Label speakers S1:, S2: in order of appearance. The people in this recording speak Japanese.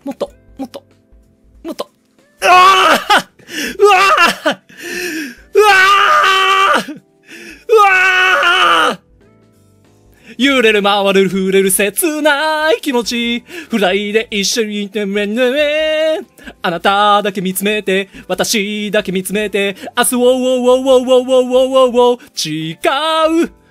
S1: もっと、もっと、もっと。うわーうわーうわーうわー揺れる回る触れる切ない気持ち。フライで一緒にいてめんね。あなただけ見つめて、私だけ見つめて、明日を違う。